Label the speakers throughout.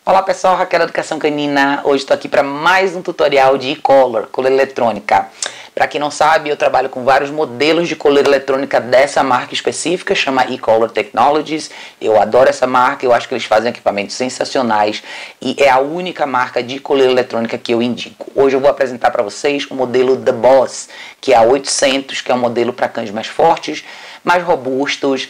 Speaker 1: Olá pessoal, Raquel da Educação Canina. Hoje estou aqui para mais um tutorial de e-collar, coleira eletrônica. Para quem não sabe, eu trabalho com vários modelos de coleira eletrônica dessa marca específica, chama e-collar Technologies. Eu adoro essa marca, eu acho que eles fazem equipamentos sensacionais e é a única marca de coleira eletrônica que eu indico. Hoje eu vou apresentar para vocês o modelo The Boss, que é a 800, que é um modelo para cães mais fortes, mais robustos,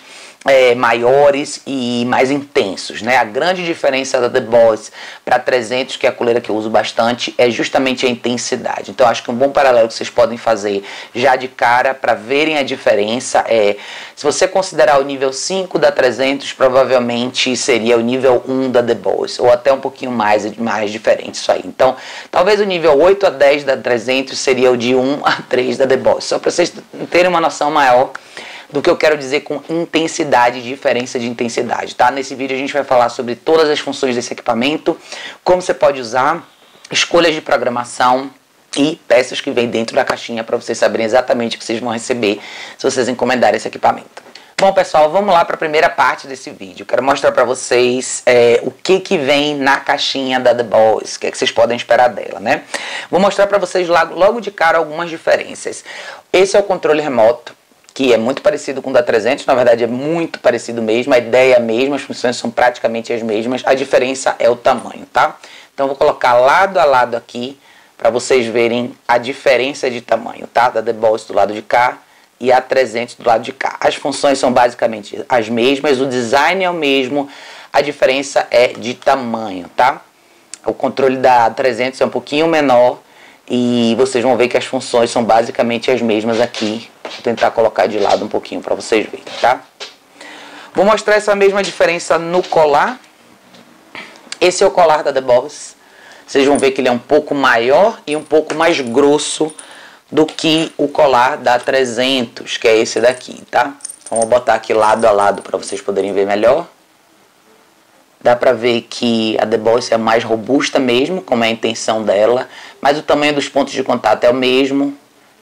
Speaker 1: maiores e mais intensos, né? A grande diferença da The Boss para 300, que é a coleira que eu uso bastante, é justamente a intensidade. Então acho que um bom paralelo que vocês podem fazer já de cara para verem a diferença se você considerar o nível 5 da 300, provavelmente seria o nível 1 da The Boss, ou até um pouquinho mais diferente isso aí. Então talvez o nível 8 a 10 da 300 seria o de 1 a 3 da The Boss, só para vocês terem uma noção maior do que eu quero dizer com intensidade, diferença de intensidade, tá? Nesse vídeo a gente vai falar sobre todas as funções desse equipamento, como você pode usar, escolhas de programação e peças que vem dentro da caixinha para vocês saberem exatamente o que vocês vão receber se vocês encomendarem esse equipamento. Bom pessoal, vamos lá para a primeira parte desse vídeo. Quero mostrar para vocês o que vem na caixinha da The Boss, o que vocês podem esperar dela, né? Vou mostrar para vocês logo de cara algumas diferenças. Esse é o controle remoto, que é muito parecido com o da 300, na verdade é muito parecido mesmo, a ideia é a mesma, as funções são praticamente as mesmas, a diferença é o tamanho, tá? Então vou colocar lado a lado aqui, para vocês verem a diferença de tamanho, tá? Da The Boss do lado de cá e a 300 do lado de cá. As funções são basicamente as mesmas, o design é o mesmo, a diferença é de tamanho, tá? O controle da 300 é um pouquinho menor, e vocês vão ver que as funções são basicamente as mesmas aqui. Vou tentar colocar de lado um pouquinho para vocês verem, tá? Vou mostrar essa mesma diferença no colar. Esse é o colar da The Boss. Vocês vão ver que ele é um pouco maior e um pouco mais grosso do que o colar da 300, que é esse daqui, tá? Então vou botar aqui lado a lado para vocês poderem ver melhor. Dá pra ver que a The Boss é mais robusta mesmo, como é a intenção dela, mas o tamanho dos pontos de contato é o mesmo.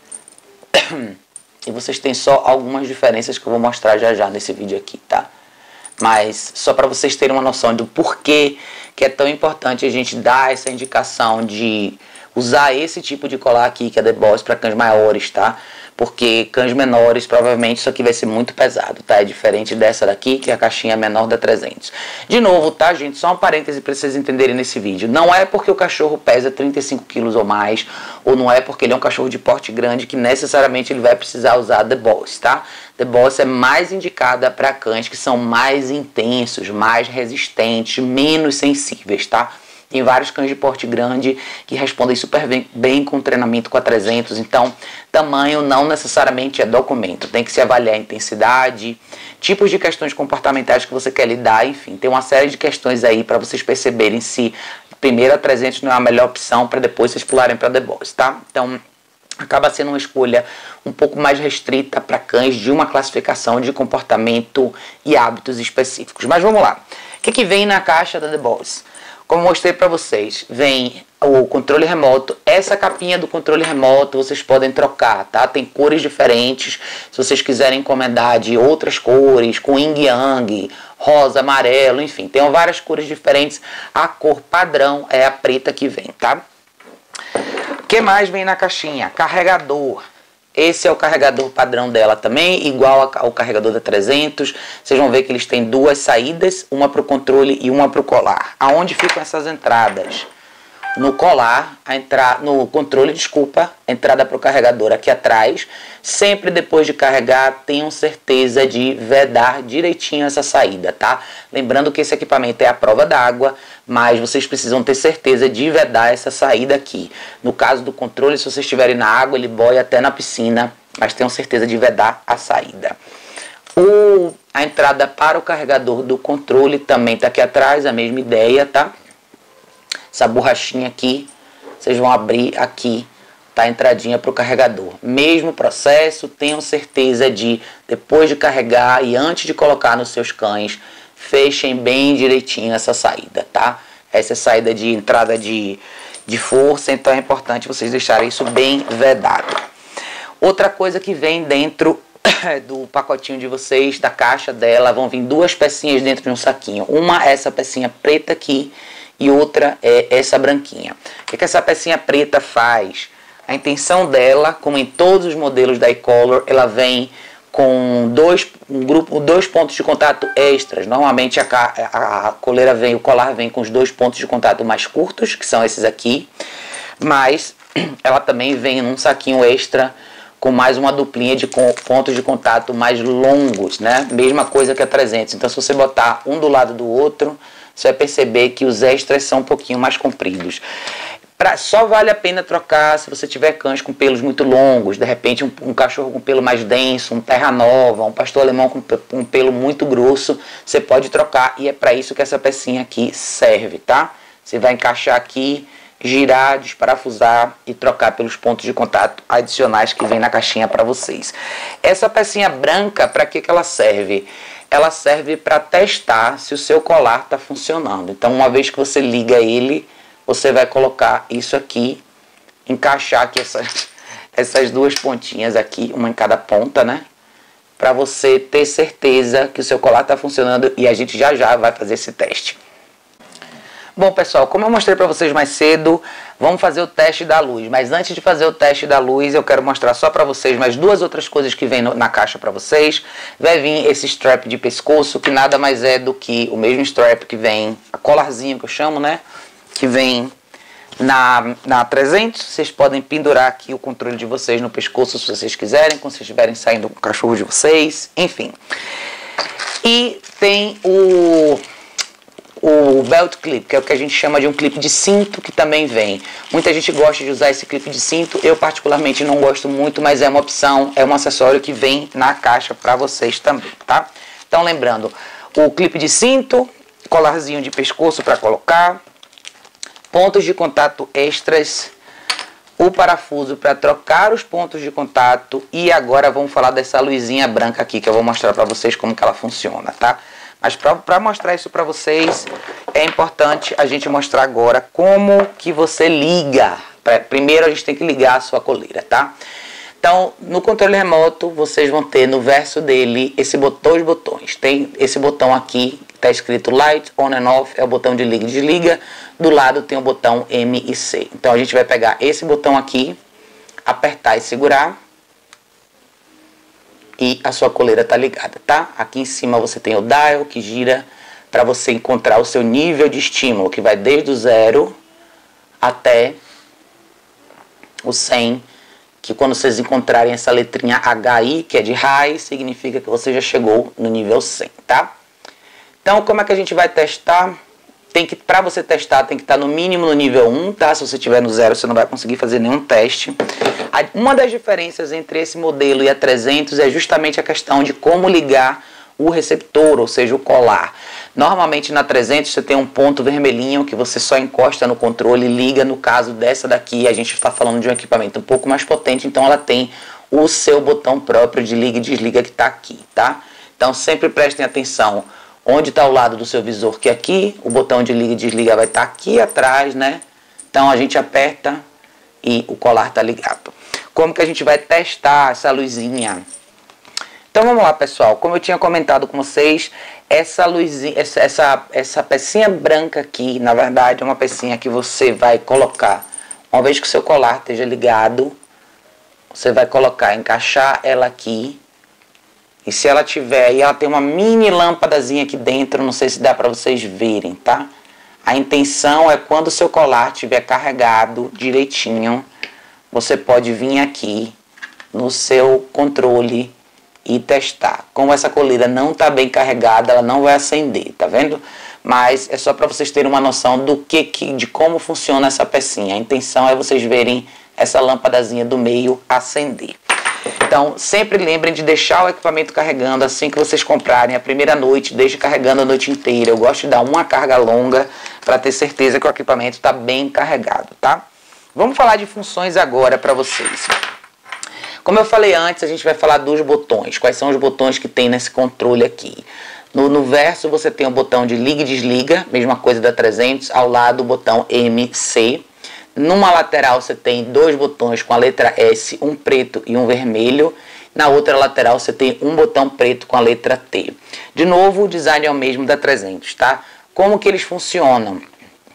Speaker 1: E vocês têm só algumas diferenças que eu vou mostrar já nesse vídeo aqui, tá? Mas só para vocês terem uma noção do porquê que é tão importante a gente dar essa indicação de usar esse tipo de colar aqui, que é The Boss, para cães maiores, tá? Porque cães menores, provavelmente isso aqui vai ser muito pesado, tá? É diferente dessa daqui, que é a caixinha menor da 300. De novo, tá, gente? Só um parêntese para vocês entenderem nesse vídeo. Não é porque o cachorro pesa 35 quilos ou mais, ou não é porque ele é um cachorro de porte grande, que necessariamente ele vai precisar usar The Boss, tá? The Boss é mais indicada para cães que são mais intensos, mais resistentes, menos sensíveis, tá? Tem vários cães de porte grande que respondem super bem com treinamento com a 300, então tamanho não necessariamente é documento, tem que se avaliar a intensidade, tipos de questões comportamentais que você quer lidar, enfim, tem uma série de questões aí para vocês perceberem se primeiro a 300 não é a melhor opção para depois vocês pularem para The Boss, tá? Então acaba sendo uma escolha um pouco mais restrita para cães de uma classificação de comportamento e hábitos específicos. Mas vamos lá, o que vem na caixa da The Boss? Como eu mostrei para vocês, vem o controle remoto. Essa capinha do controle remoto vocês podem trocar, tá? Tem cores diferentes. Se vocês quiserem encomendar de outras cores, com yin yang, rosa, amarelo, enfim, tem várias cores diferentes. A cor padrão é a preta que vem, tá? O que mais vem na caixinha? Carregador. Esse é o carregador padrão dela também, igual ao carregador da 300. Vocês vão ver que eles têm duas saídas, uma para o controle e uma para o colar. Aonde ficam essas entradas? No colar, no controle, desculpa, entrada para o carregador aqui atrás. Sempre depois de carregar, tenham certeza de vedar direitinho essa saída, tá? Lembrando que esse equipamento é à prova d'água, mas vocês precisam ter certeza de vedar essa saída aqui. No caso do controle, se vocês estiverem na água, ele boia até na piscina, mas tenham certeza de vedar a saída. A entrada para o carregador do controle também está aqui atrás, a mesma ideia, tá? Essa borrachinha aqui, vocês vão abrir aqui, tá a entradinha para o carregador. Mesmo processo, tenham certeza de, depois de carregar e antes de colocar nos seus cães, fechem bem direitinho essa saída, tá? Essa é a saída de entrada de força, então é importante vocês deixarem isso bem vedado. Outra coisa que vem dentro do pacotinho de vocês, da caixa dela, vão vir duas pecinhas dentro de um saquinho. Uma é essa pecinha preta aqui, e outra é essa branquinha. O que essa pecinha preta faz? A intenção dela, como em todos os modelos da e-color, ela vem com dois pontos de contato extras. Normalmente a coleira vem, o colar vem com os 2 pontos de contato mais curtos, que são esses aqui, mas ela também vem num saquinho extra com mais uma duplinha de pontos de contato mais longos, né? Mesma coisa que a 300. Então, se você botar um do lado do outro, você vai perceber que os extras são um pouquinho mais compridos. Só vale a pena trocar se você tiver cães com pelos muito longos, de repente um cachorro com pelo mais denso, um terra nova, um pastor alemão com um pelo muito grosso, você pode trocar e é para isso que essa pecinha aqui serve, tá? Você vai encaixar aqui, girar, desparafusar e trocar pelos pontos de contato adicionais que vem na caixinha para vocês. Essa pecinha branca, para que ela serve? Ela serve para testar se o seu colar está funcionando. Então, uma vez que você liga ele, você vai colocar isso aqui, encaixar aqui essas 2 pontinhas aqui, uma em cada ponta, né? Para você ter certeza que o seu colar está funcionando e a gente já vai fazer esse teste. Bom, pessoal, como eu mostrei para vocês mais cedo, vamos fazer o teste da luz. Mas antes de fazer o teste da luz, eu quero mostrar só para vocês mais 2 outras coisas que vem na caixa para vocês. Vai vir esse strap de pescoço, que nada mais é do que o mesmo strap que vem, a colarzinho que eu chamo, né? Que vem na 300. Vocês podem pendurar aqui o controle de vocês no pescoço se vocês quiserem, quando vocês estiverem saindo com o cachorro de vocês, enfim. E tem o belt clip, que é o que a gente chama de um clipe de cinto, que também vem. Muita gente gosta de usar esse clipe de cinto, eu particularmente não gosto muito, mas é uma opção, é um acessório que vem na caixa para vocês também, tá? Então lembrando, o clipe de cinto, colarzinho de pescoço para colocar, pontos de contato extras, o parafuso para trocar os pontos de contato e agora vamos falar dessa luzinha branca aqui, que eu vou mostrar para vocês como que ela funciona, tá? Mas para mostrar isso para vocês, é importante a gente mostrar agora como que você liga. Primeiro a gente tem que ligar a sua coleira, tá? Então, no controle remoto, vocês vão ter no verso dele dois botões. Tem esse botão aqui, que está escrito Light, On and Off, é o botão de liga e desliga. Do lado tem o botão M e C. Então, a gente vai pegar esse botão aqui, apertar e segurar. E a sua coleira está ligada, tá? Aqui em cima você tem o dial que gira para você encontrar o seu nível de estímulo, que vai desde o 0 até o 100, que quando vocês encontrarem essa letrinha HI, que é de high, significa que você já chegou no nível 100, tá? Então, como é que a gente vai testar? Para você testar, tem que estar no mínimo no nível 1, tá? Se você estiver no 0, você não vai conseguir fazer nenhum teste. Uma das diferenças entre esse modelo e a 300 é justamente a questão de como ligar o receptor, ou seja, o colar. Normalmente na 300 você tem um ponto vermelhinho que você só encosta no controle e liga. No caso dessa daqui, a gente está falando de um equipamento um pouco mais potente, então ela tem o seu botão próprio de liga e desliga que está aqui, tá? Então sempre prestem atenção. Onde está o lado do seu visor, que é aqui, o botão de liga e desliga vai estar aqui atrás, né? Então a gente aperta e o colar está ligado. Como que a gente vai testar essa luzinha? Então vamos lá, pessoal. Como eu tinha comentado com vocês, essa luzinha, essa pecinha branca aqui, na verdade, é uma pecinha que você vai colocar. Uma vez que o seu colar esteja ligado, você vai colocar, encaixar ela aqui. E se ela tiver aí, ela tem uma mini lâmpadazinha aqui dentro, não sei se dá para vocês verem, tá? A intenção é quando o seu colar estiver carregado direitinho, você pode vir aqui no seu controle e testar. Como essa coleira não está bem carregada, ela não vai acender, tá vendo? Mas é só para vocês terem uma noção de como funciona essa pecinha. A intenção é vocês verem essa lâmpadazinha do meio acender. Então, sempre lembrem de deixar o equipamento carregando assim que vocês comprarem. A primeira noite, deixe carregando a noite inteira. Eu gosto de dar uma carga longa para ter certeza que o equipamento está bem carregado, tá? Vamos falar de funções agora para vocês. Como eu falei antes, a gente vai falar dos botões. Quais são os botões que tem nesse controle aqui? No verso você tem o botão de liga e desliga, mesma coisa da 300, ao lado o botão MC. Numa lateral você tem dois botões com a letra S, um preto e um vermelho. Na outra lateral você tem um botão preto com a letra T. De novo, o design é o mesmo da 300, tá? Como que eles funcionam?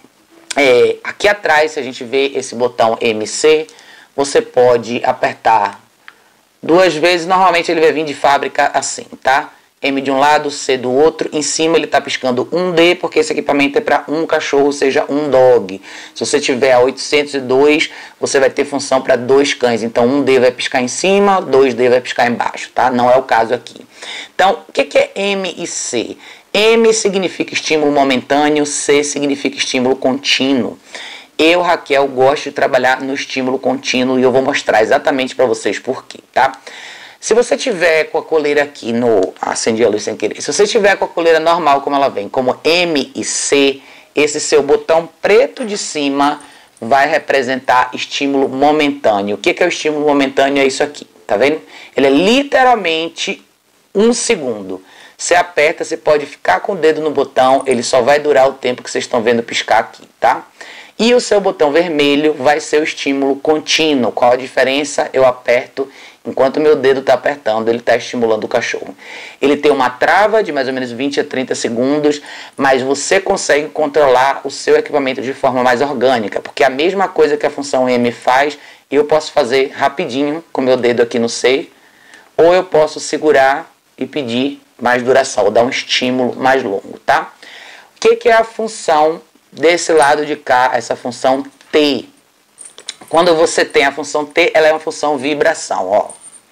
Speaker 1: Aqui atrás, se a gente vê esse botão MC, você pode apertar 2 vezes. Normalmente ele vai vir de fábrica assim, tá? M de um lado, C do outro. Em cima ele está piscando um D, porque esse equipamento é para um cachorro, ou seja, um dog. Se você tiver a 802, você vai ter função para 2 cães. Então, um D vai piscar em cima, 2D vai piscar embaixo, tá? Não é o caso aqui. Então, o que é M e C? M significa estímulo momentâneo, C significa estímulo contínuo. Eu, Raquel, gosto de trabalhar no estímulo contínuo e eu vou mostrar exatamente para vocês por quê, tá? Se você tiver com a coleira aqui acendi a luz sem querer. Se você tiver com a coleira normal, como ela vem, como M e C, esse seu botão preto de cima vai representar estímulo momentâneo. O que é o estímulo momentâneo? É isso aqui, tá vendo? Ele é literalmente 1 segundo. Você aperta, você pode ficar com o dedo no botão, ele só vai durar o tempo que vocês estão vendo piscar aqui, tá? E o seu botão vermelho vai ser o estímulo contínuo. Qual a diferença? Eu aperto, enquanto meu dedo está apertando, ele está estimulando o cachorro. Ele tem uma trava de mais ou menos 20 a 30 segundos, mas você consegue controlar o seu equipamento de forma mais orgânica, porque a mesma coisa que a função M faz, eu posso fazer rapidinho com meu dedo aqui no C, ou eu posso segurar e pedir mais duração, ou dar um estímulo mais longo, tá? O que é a função desse lado de cá, essa função T? Quando você tem a função T, ela é uma função vibração, ó.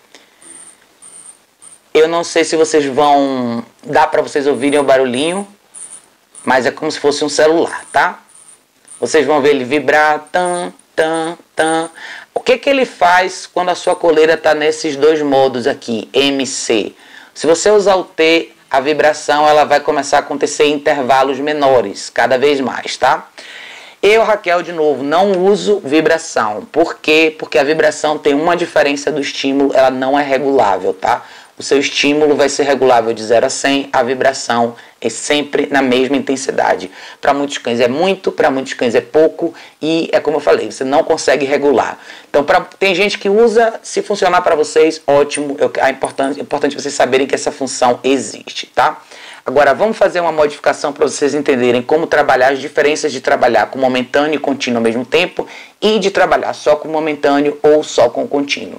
Speaker 1: Eu não sei se vocês vão... Dá para vocês ouvirem o barulhinho, mas é como se fosse um celular, tá? Vocês vão ver ele vibrar, tan, tan, tan. O que ele faz quando a sua coleira está nesses 2 modos aqui, MC? Se você usar o T, a vibração ela vai começar a acontecer em intervalos menores, cada vez mais, tá? Eu, Raquel, de novo, não uso vibração. Por quê? Porque a vibração tem uma diferença do estímulo, ela não é regulável, tá? O seu estímulo vai ser regulável de 0 a 100, a vibração é sempre na mesma intensidade. Para muitos cães é muito, para muitos cães é pouco e é como eu falei, você não consegue regular. Então, tem gente que usa, se funcionar para vocês, ótimo, é importante vocês saberem que essa função existe, tá? Agora, vamos fazer uma modificação para vocês entenderem como trabalhar, as diferenças de trabalhar com momentâneo e contínuo ao mesmo tempo e de trabalhar só com momentâneo ou só com contínuo.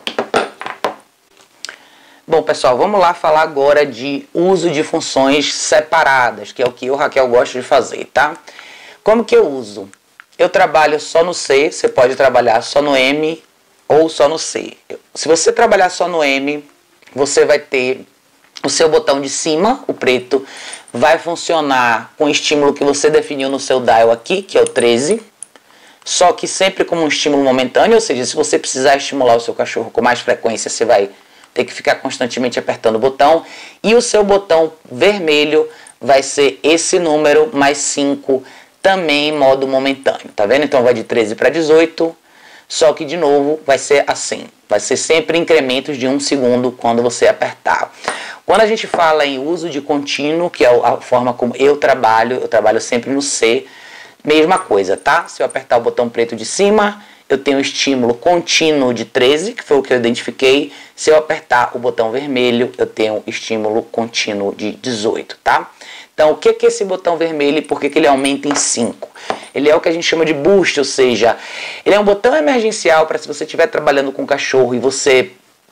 Speaker 1: Bom, pessoal, vamos lá falar agora de uso de funções separadas, que é o que eu, Raquel, gosto de fazer, tá? Como que eu uso? Eu trabalho só no C, você pode trabalhar só no M ou só no C. Se você trabalhar só no M, você vai ter o seu botão de cima, o preto, vai funcionar com o estímulo que você definiu no seu dial aqui, que é o 13, só que sempre como um estímulo momentâneo, ou seja, se você precisar estimular o seu cachorro com mais frequência, você vai ter que ficar constantemente apertando o botão. E o seu botão vermelho vai ser esse número mais 5, também em modo momentâneo, tá vendo? Então vai de 13 para 18, só que de novo vai ser assim, vai ser sempre incrementos de 1 segundo quando você apertar. Quando a gente fala em uso de contínuo, que é a forma como eu trabalho sempre no C, mesma coisa, tá? Se eu apertar o botão preto de cima, eu tenho estímulo contínuo de 13, que foi o que eu identifiquei. Se eu apertar o botão vermelho, eu tenho estímulo contínuo de 18, tá? Então, o que é esse botão vermelho e por que ele aumenta em 5? Ele é o que a gente chama de boost, ou seja, ele é um botão emergencial para se você estiver trabalhando com um cachorro e você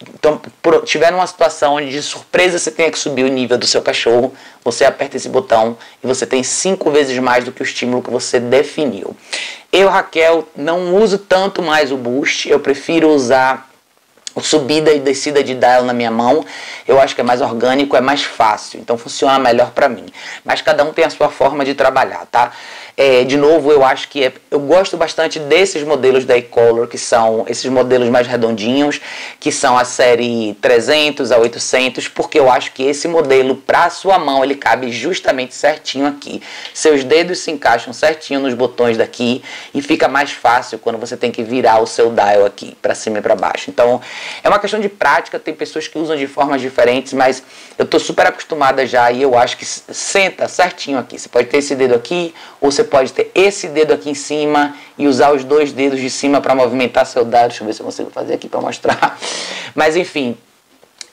Speaker 1: tiver numa situação onde de surpresa você tenha que subir o nível do seu cachorro, você aperta esse botão e você tem 5 vezes mais do que o estímulo que você definiu. Eu, Raquel, não uso tanto mais o boost, eu prefiro usar o subida e descida de dial na minha mão. Eu acho que é mais orgânico, é mais fácil, então funciona melhor para mim. Mas cada um tem a sua forma de trabalhar, tá? De novo, eu acho que eu gosto bastante desses modelos da e-Color, que são esses modelos mais redondinhos, que são a série 300 a 800, porque eu acho que esse modelo, para a sua mão, ele cabe justamente certinho aqui. Seus dedos se encaixam certinho nos botões daqui e fica mais fácil quando você tem que virar o seu dial aqui, para cima e para baixo. Então, é uma questão de prática, tem pessoas que usam de formas diferentes, mas eu estou super acostumada já e eu acho que senta certinho aqui. Você pode ter esse dedo aqui, ou você pode ter esse dedo aqui em cima e usar os 2 dedos de cima para movimentar seu dial. Deixa eu ver se eu consigo fazer aqui para mostrar. Mas enfim,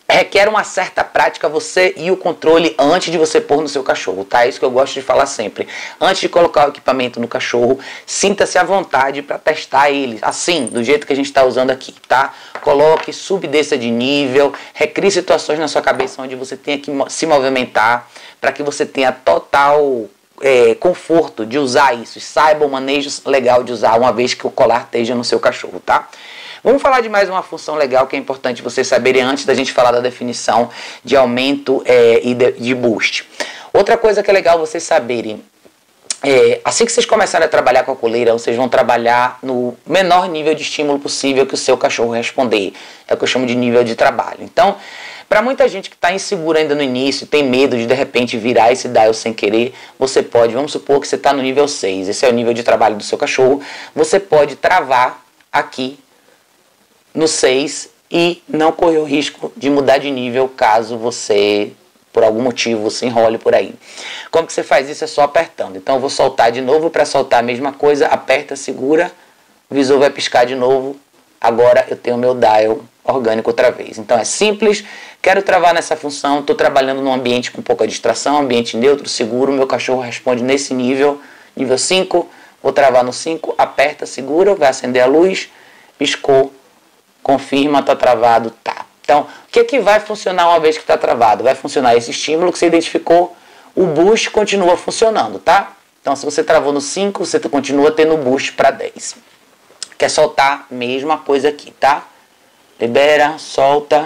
Speaker 1: requer uma certa prática você e o controle antes de você pôr no seu cachorro, tá? É isso que eu gosto de falar sempre. Antes de colocar o equipamento no cachorro, sinta-se à vontade para testar ele, assim, do jeito que a gente está usando aqui, tá? Coloque, subdesça de nível, recrie situações na sua cabeça onde você tenha que se movimentar para que você tenha total conforto de usar isso. Saiba o manejo legal de usar uma vez que o colar esteja no seu cachorro, tá? Vamos falar de mais uma função legal que é importante vocês saberem antes da gente falar da definição de aumento e de boost. Outra coisa que é legal vocês saberem, assim que vocês começarem a trabalhar com a coleira, vocês vão trabalhar no menor nível de estímulo possível que o seu cachorro responder. É o que eu chamo de nível de trabalho. Então, para muita gente que está insegura ainda no início, tem medo de repente virar esse dial sem querer, você pode, vamos supor que você está no nível 6, esse é o nível de trabalho do seu cachorro, você pode travar aqui no 6 e não correr o risco de mudar de nível caso você, por algum motivo, se enrole por aí. Como que você faz isso? É só apertando. Então eu vou soltar de novo. Para soltar a mesma coisa, aperta, segura, o visor vai piscar de novo. Agora eu tenho meu dial orgânico outra vez. Então é simples, quero travar nessa função, estou trabalhando num ambiente com pouca distração, ambiente neutro, seguro, meu cachorro responde nesse nível, nível 5, vou travar no 5, aperta, segura, vai acender a luz, piscou, confirma, está travado, tá. Então, o que é que vai funcionar uma vez que está travado? Vai funcionar esse estímulo que você identificou, o boost continua funcionando, tá? Então, se você travou no 5, você continua tendo boost para 10. Quer soltar? Mesma coisa aqui, tá? Libera, solta,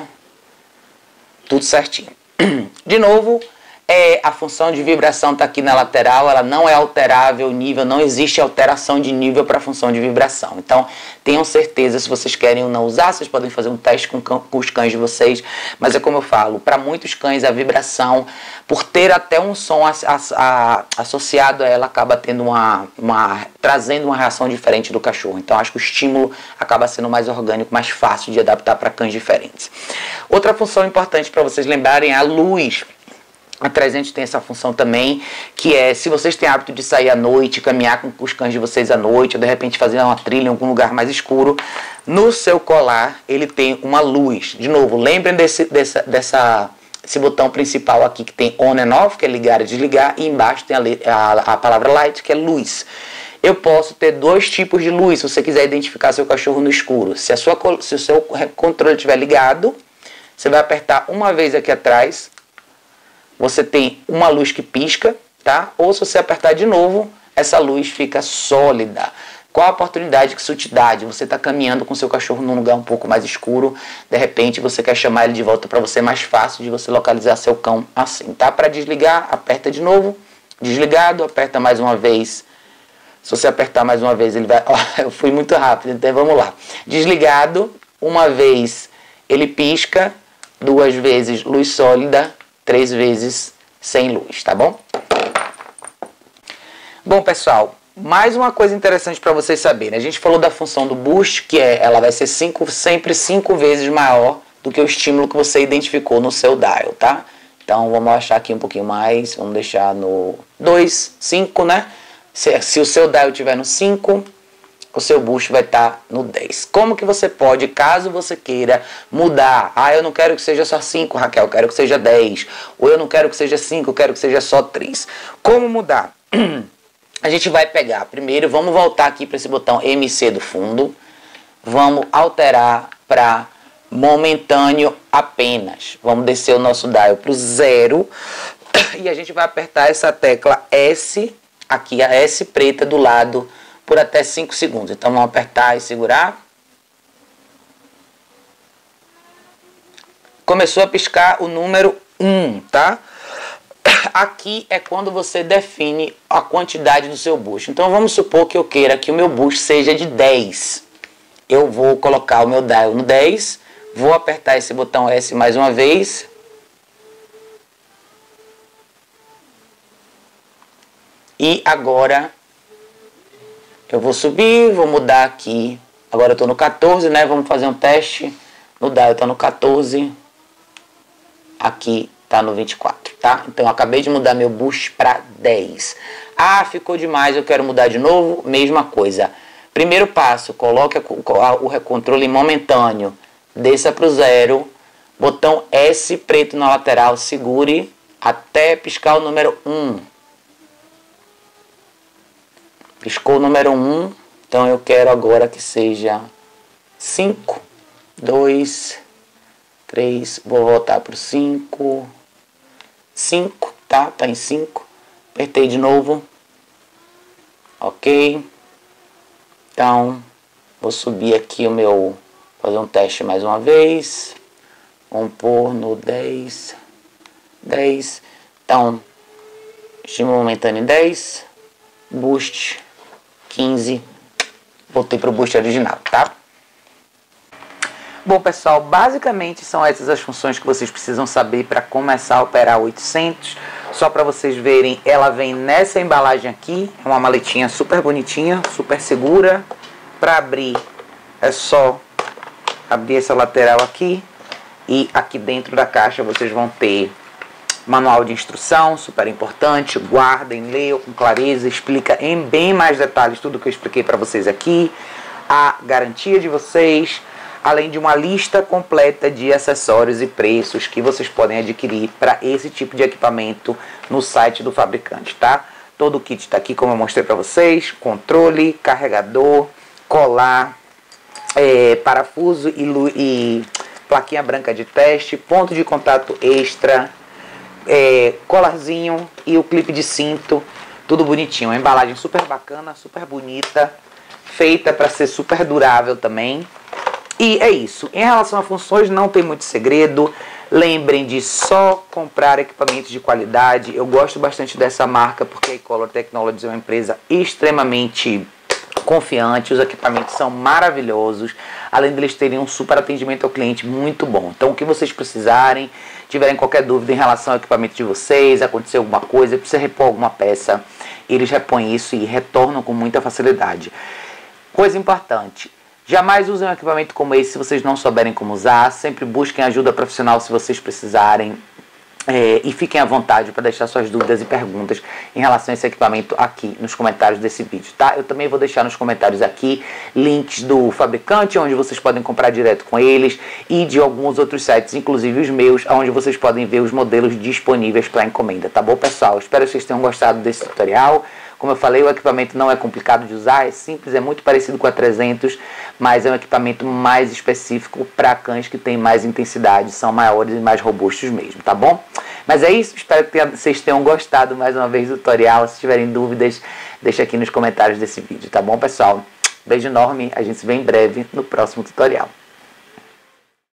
Speaker 1: tudo certinho. De novo, a função de vibração está aqui na lateral, ela não é alterável o nível, não existe alteração de nível para a função de vibração. Então, tenham certeza, se vocês querem ou não usar, vocês podem fazer um teste com os cães de vocês, mas é como eu falo, para muitos cães a vibração, por ter até um som associado a ela, acaba tendo trazendo uma reação diferente do cachorro. Então, acho que o estímulo acaba sendo mais orgânico, mais fácil de adaptar para cães diferentes. Outra função importante para vocês lembrarem é a luz. A 300 tem essa função também, que é, se vocês têm hábito de sair à noite, caminhar com os cães de vocês à noite, ou de repente fazer uma trilha em algum lugar mais escuro, no seu colar ele tem uma luz. De novo, lembrem desse botão principal aqui que tem on and off, que é ligar e desligar, e embaixo tem a palavra light, que é luz. Eu posso ter dois tipos de luz, se você quiser identificar seu cachorro no escuro. Se o seu controle estiver ligado, você vai apertar uma vez aqui atrás, você tem uma luz que pisca, tá? Ou se você apertar de novo, essa luz fica sólida. Qual a oportunidade que isso te dá? Você está caminhando com seu cachorro num lugar um pouco mais escuro, de repente você quer chamar ele de volta para você, é mais fácil de você localizar seu cão assim, tá? Para desligar, aperta de novo, desligado, aperta mais uma vez. Se você apertar mais uma vez, ele vai... Ó, eu fui muito rápido, então vamos lá. Desligado, uma vez ele pisca, duas vezes luz sólida, 3 vezes sem luz, tá bom? Bom, pessoal, mais uma coisa interessante para vocês saberem. A gente falou da função do boost, que ela vai ser sempre 5 vezes maior do que o estímulo que você identificou no seu dial, tá? Então, vamos achar aqui um pouquinho mais. Vamos deixar no 2, 5, né? Se o seu dial estiver no 5... o seu boost vai estar no 10. Como que você pode, caso você queira mudar? Ah, eu não quero que seja só 5, Raquel, eu quero que seja 10. Ou eu não quero que seja 5, eu quero que seja só 3. Como mudar? A gente vai pegar, primeiro, vamos voltar aqui para esse botão MC do fundo. Vamos alterar para momentâneo apenas. Vamos descer o nosso dial para o 0. E a gente vai apertar essa tecla S, aqui a S preta do lado, por até 5 segundos. Então vamos apertar e segurar. Começou a piscar o número 1, tá? Aqui é quando você define a quantidade do seu boost. Então vamos supor que eu queira que o meu boost seja de 10. Eu vou colocar o meu dial no 10. Vou apertar esse botão S mais uma vez. E agora eu vou subir, vou mudar aqui. Agora eu estou no 14, né? Vamos fazer um teste. No dial eu estou no 14. Aqui está no 24, tá? Então eu acabei de mudar meu boost para 10. Ah, ficou demais, eu quero mudar de novo. Mesma coisa. Primeiro passo, coloque o controle momentâneo. Desça para o 0. Botão S preto na lateral, segure até piscar o número 1. Piscou o número 1, então eu quero agora que seja 5, 2, 3, vou voltar para o 5, 5, tá? Tá em 5, apertei de novo, ok? Então, vou subir aqui o meu, fazer um teste mais uma vez, vamos pôr no 10, 10, então, estímulo momentâneo em 10, boost 15, voltei para o boost original, tá? Bom, pessoal, basicamente são essas as funções que vocês precisam saber para começar a operar o 800. Só para vocês verem, ela vem nessa embalagem aqui, é uma maletinha super bonitinha, super segura. Para abrir, é só abrir essa lateral aqui e aqui dentro da caixa vocês vão ter manual de instrução, super importante, guardem, leiam com clareza, explica em bem mais detalhes tudo que eu expliquei para vocês aqui, a garantia de vocês, além de uma lista completa de acessórios e preços que vocês podem adquirir para esse tipo de equipamento no site do fabricante, tá? Todo o kit está aqui, como eu mostrei para vocês, controle, carregador, colar, parafuso e plaquinha branca de teste, ponto de contato extra, colarzinho e o clipe de cinto, tudo bonitinho. Uma embalagem super bacana, super bonita, feita para ser super durável também. E é isso. Em relação a funções, não tem muito segredo. Lembrem de só comprar equipamentos de qualidade. Eu gosto bastante dessa marca porque a Color Technologies é uma empresa extremamente confiante. Os equipamentos são maravilhosos, além deles terem um super atendimento ao cliente muito bom. Então, o que vocês precisarem, tiverem qualquer dúvida em relação ao equipamento de vocês, aconteceu alguma coisa, precisa repor alguma peça, eles repõem isso e retornam com muita facilidade. Coisa importante: jamais usem um equipamento como esse se vocês não souberem como usar. Sempre busquem ajuda profissional se vocês precisarem. E fiquem à vontade para deixar suas dúvidas e perguntas em relação a esse equipamento aqui nos comentários desse vídeo, tá? Eu também vou deixar nos comentários aqui links do fabricante, onde vocês podem comprar direto com eles, e de alguns outros sites, inclusive os meus, onde vocês podem ver os modelos disponíveis para encomenda, tá bom, pessoal? Espero que vocês tenham gostado desse tutorial. Como eu falei, o equipamento não é complicado de usar, é simples, é muito parecido com a 300, mas é um equipamento mais específico para cães que têm mais intensidade, são maiores e mais robustos mesmo, tá bom? Mas é isso, espero que vocês tenham gostado mais uma vez do tutorial. Se tiverem dúvidas, deixa aqui nos comentários desse vídeo, tá bom, pessoal? Beijo enorme, a gente se vê em breve no próximo tutorial.